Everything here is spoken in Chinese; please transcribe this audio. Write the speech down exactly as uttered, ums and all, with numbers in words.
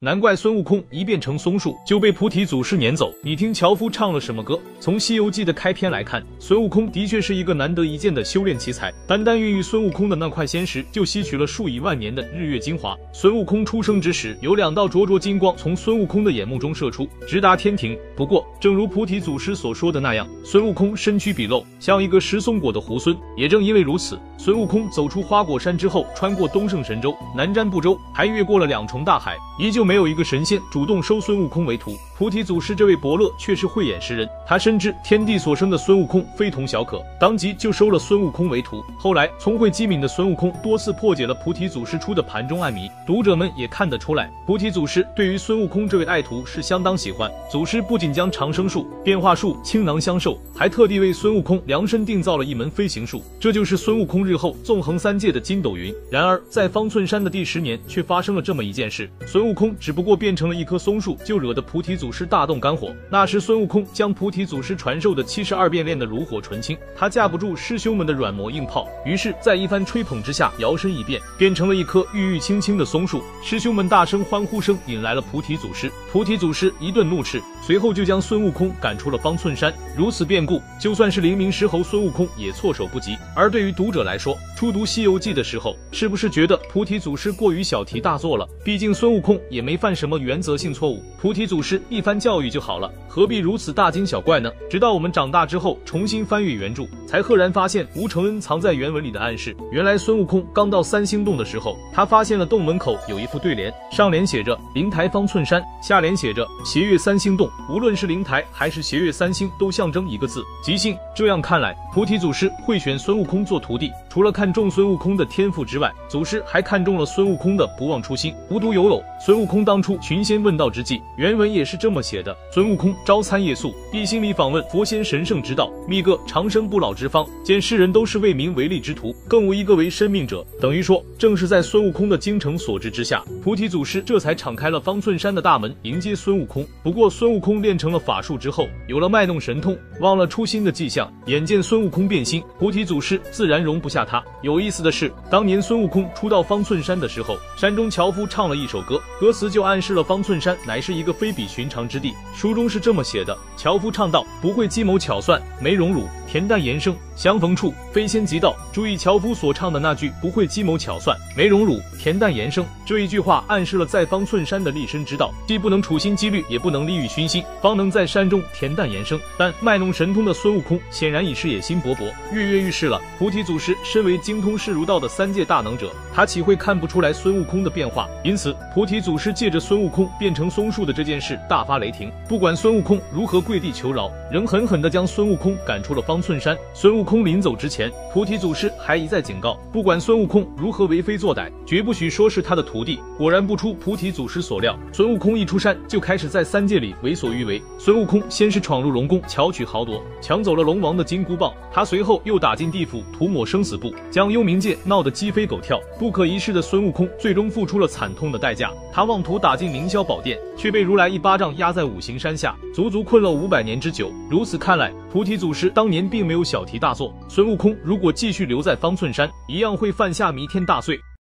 难怪孙悟空一变成松树就被菩提祖师撵走。你听樵夫唱了什么歌？从《西游记》的开篇来看，孙悟空的确是一个难得一见的修炼奇才。单单孕育孙悟空的那块仙石，就吸取了数以万年的日月精华。孙悟空出生之时，有两道灼灼金光从孙悟空的眼目中射出，直达天庭。不过，正如菩提祖师所说的那样，孙悟空身躯鄙陋，像一个食松果的猢狲。也正因为如此，孙悟空走出花果山之后，穿过东胜神州、南瞻部洲，还越过了两重大海，依旧没有一个神仙主动收孙悟空为徒。菩提祖师这位伯乐却是慧眼识人，他深知天地所生的孙悟空非同小可，当即就收了孙悟空为徒。后来聪慧机敏的孙悟空多次破解了菩提祖师出的盘中暗谜，读者们也看得出来，菩提祖师对于孙悟空这位爱徒是相当喜欢。祖师不仅将长生术、变化术倾囊相授，还特地为孙悟空量身定造了一门飞行术，这就是孙悟空日后纵横三界的筋斗云。然而在方寸山的第十年，却发生了这么一件事，孙悟空只不过变成了一棵松树，就惹得菩提祖师大动肝火。那时孙悟空将菩提祖师传授的七十二变练得炉火纯青，他架不住师兄们的软磨硬泡，于是在一番吹捧之下，摇身一变，变成了一棵郁郁青青的松树。师兄们大声欢呼声引来了菩提祖师，菩提祖师一顿怒斥，随后就将孙悟空赶出了方寸山。如此变故，就算是灵明石猴孙悟空也措手不及。而对于读者来说，初读《西游记》的时候，是不是觉得菩提祖师过于小题大做了？毕竟孙悟空也没犯什么原则性错误，菩提祖师一番教育就好了，何必如此大惊小怪呢？直到我们长大之后重新翻阅原著，才赫然发现吴承恩藏在原文里的暗示。原来孙悟空刚到三星洞的时候，他发现了洞门口有一副对联，上联写着灵台方寸山，下联写着斜月三星洞。无论是灵台还是斜月三星，都象征一个字，即兴。这样看来，菩提祖师会选孙悟空做徒弟，除了看中孙悟空的天赋之外，祖师还看中了孙悟空的不忘初心、无独有偶。孙悟空当初寻仙问道之际，原文也是这么写的：孙悟空朝参夜宿，一心里访问佛仙神圣之道，觅个长生不老之方。见世人都是为名为利之徒，更无一个为生命者。等于说，正是在孙悟空的精诚所至之下，菩提祖师这才敞开了方寸山的大门，迎接孙悟空。不过孙悟空练成了法术之后，有了卖弄神通、忘了初心的迹象，眼见孙悟空变心，菩提祖师自然容不下他。有意思的是，当年孙悟空初到方寸山的时候，山中樵夫唱了一首歌，歌词就暗示了方寸山乃是一个非比寻常之地。书中是这么写的：樵夫唱道，不会计谋巧算，没荣辱，恬淡言声，相逢处，非仙即道。注意樵夫所唱的那句不会计谋巧算，没荣辱，恬淡言声，这一句话暗示了在方寸山的立身之道，既不能处心积虑，也不能利欲熏心，方能在山中恬淡言声。但卖弄神通的孙悟空显然已是野心勃勃，跃跃欲试了。菩提祖师身为精通世儒道的三界大能者，他岂会看不出来孙悟空的变化？因此菩提祖师借着孙悟空变成松树的这件事大发雷霆，不管孙悟空如何跪地求饶，仍狠狠地将孙悟空赶出了方寸山。孙悟空临走之前，菩提祖师还一再警告，不管孙悟空如何为非作歹，绝不许说是他的徒弟。果然不出菩提祖师所料，孙悟空一出山就开始在三界里为所欲为。孙悟空先是闯入龙宫，巧取豪夺，抢走了龙王的金箍棒，他随后又打进地府，涂抹生死簿，将幽冥界闹得鸡飞狗跳。不可一世的孙悟空最终付出了惨痛的代价，他妄图打进凌霄宝殿，却被如来一巴掌压在五行山下，足足困了五百年之久。如此看来，菩提祖师当年并没有小题大做，孙悟空如果继续留在方寸山，一样会犯下弥天大罪。